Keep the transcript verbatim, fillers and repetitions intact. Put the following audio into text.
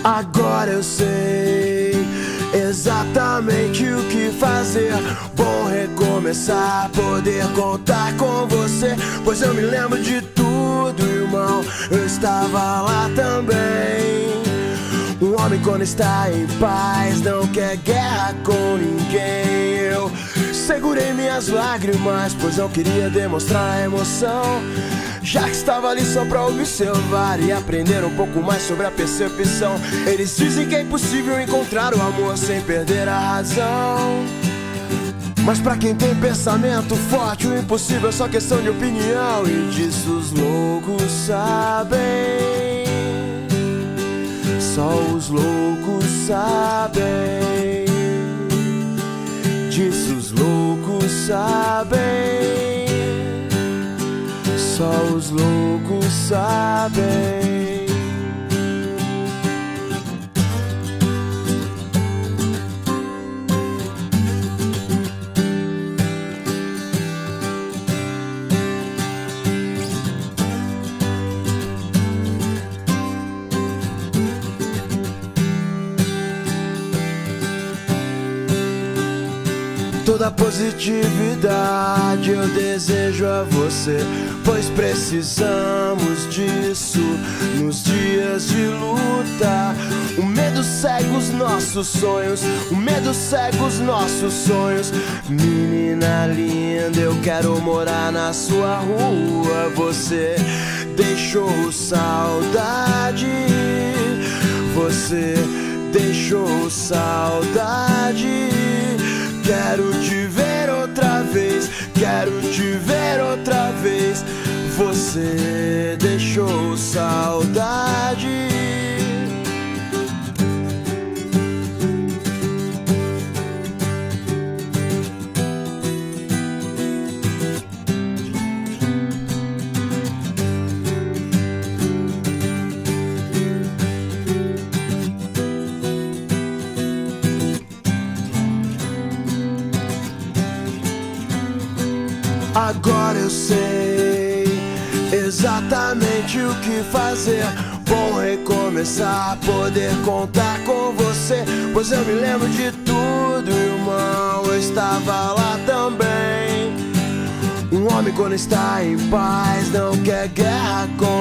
Agora eu sei exatamente o que fazer. Bom recomeçar, poder contar com você, pois eu me lembro de tudo, irmão, eu estava lá também. Um homem quando está em paz não quer guerra com ninguém. Eu segurei minhas lágrimas, pois não queria demonstrar a emoção, já que estava ali só pra observar e aprender um pouco mais sobre a percepção. Eles dizem que é impossível encontrar o amor sem perder a razão, mas pra quem tem pensamento forte, o impossível é só questão de opinião. E disso os loucos sabem, só os loucos sabem. Disso os loucos sabem, só os loucos sabem. Toda positividade eu desejo a você, pois precisamos disso nos dias de luta. O medo cega os nossos sonhos, o medo cega os nossos sonhos. Menina linda, eu quero morar na sua rua. Você deixou saudade, você deixou saudade. Quero te ver outra vez, quero te ver outra vez. Você deixou saudade. Agora eu sei exatamente o que fazer. Bom recomeçar, poder contar com você, pois eu me lembro de tudo, irmão, eu estava lá também. Um homem quando está em paz não quer guerra com